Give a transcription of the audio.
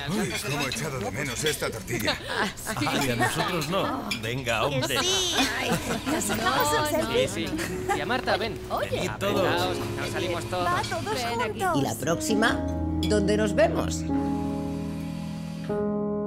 Uy, cómo he echado de menos esta tortilla. Ay, a nosotros no. Venga, hombre. Sí. Nos sacamos un selfie. Sí, sí. Tía Marta, ven. Venid todos. Apretaos, nos salimos Va, todos. todos Ven aquí. juntos. Y la próxima, ¿dónde nos vemos?